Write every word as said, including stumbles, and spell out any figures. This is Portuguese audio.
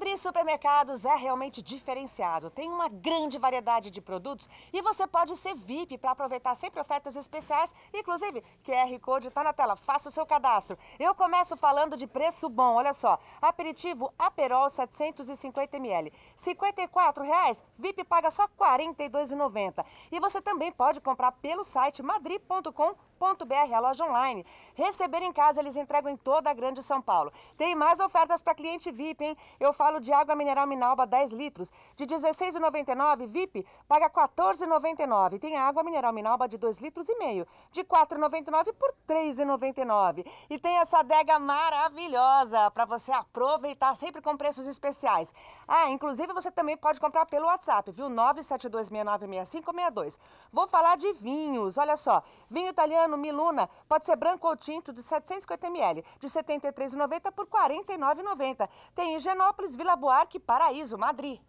Madri Supermercados é realmente diferenciado. Tem uma grande variedade de produtos e você pode ser V I P para aproveitar sempre ofertas especiais. Inclusive, Q R Code está na tela, faça o seu cadastro. Eu começo falando de preço bom, olha só. Aperitivo Aperol setecentos e cinquenta mililitros, cinquenta e quatro reais, V I P paga só quarenta e dois reais e noventa centavos. E você também pode comprar pelo site madri ponto com ponto br, a loja online. Receber em casa, eles entregam em toda a grande São Paulo. Tem mais ofertas para cliente V I P, hein? Eu falo de água mineral Minalba dez litros, de dezesseis reais e noventa e nove centavos, V I P paga quatorze reais e noventa e nove centavos. Tem água mineral Minalba de dois litros e meio, de quatro reais e noventa e nove centavos por três reais e noventa e nove centavos. E tem essa adega maravilhosa para você aproveitar sempre com preços especiais. Ah, inclusive você também pode comprar pelo WhatsApp, viu? nove sete dois seis nove seis cinco seis dois. Vou falar de vinhos, olha só. Vinho italiano Miluna pode ser branco ou tinto de setecentos e cinquenta mililitros, de setenta e três reais e noventa centavos por quarenta e nove reais e noventa centavos. Tem Higienópolis, Vila Buarque, Paraíso, Madri.